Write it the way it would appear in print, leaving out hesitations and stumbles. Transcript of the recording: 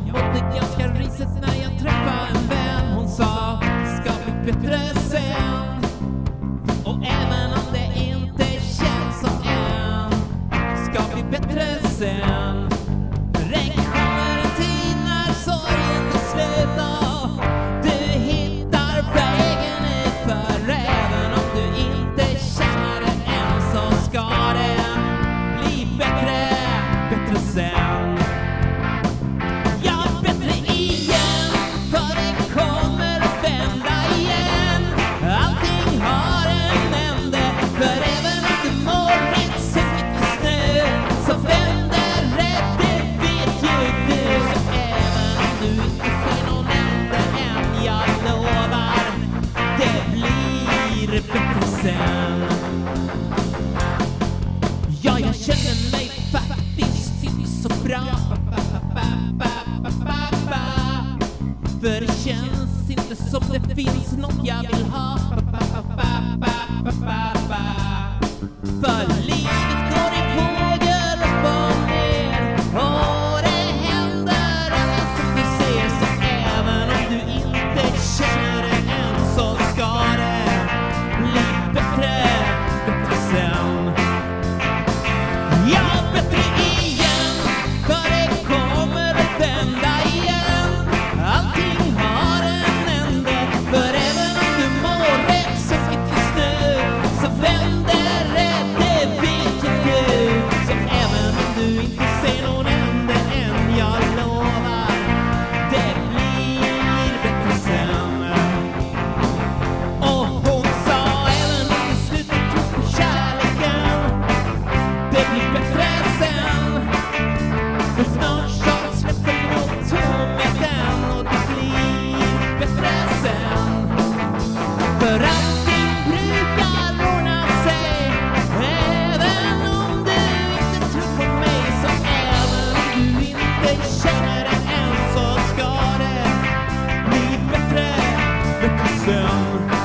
Jag mådde ganska risigt när jag träffade en vän. Hon sa, ska bli bättre sen. Och även om det inte känns så än, ska bli bättre sen. Regn kommer en tid när sorgen tar slut och du hittar vägen ut. För även om du inte känner det än, så ska det bli bättre, bättre sen. Ja, bättre igen, för det kommer att vända igen. Allting har en ände, för även om du mår rätt så mycket snö, så vänder rätt, det vet ju du. Så även om du inte ser någon ände än, jag lovar, det blir bättre sen. Ja, jag känner mig faktiskt inte så bra. För det känns inte som det finns något jag vill ha. För livet går i vågor upp och ner, och det händer annat som du ser. Så även om du inte känner det än, så ska det bli bättre, bättre sen. Ja, bättre igen, för det kommer att vända igen. Allting har en ände, för även om du mår rätt så mycket snö, så vänder rätt, det vet ju du. Så även om du inte ser någon ände än, jag lovar, det blir bättre sen. Och hon sa, även om du slutar tro på kärleken, det blir bättre sen. För snart så släpper nog tomheten, och det blir bättre sen. För allting brukar ordna sig, även om du inte tror på mig. Så även om du inte känner det än, så ska det bli bättre, bättre sen.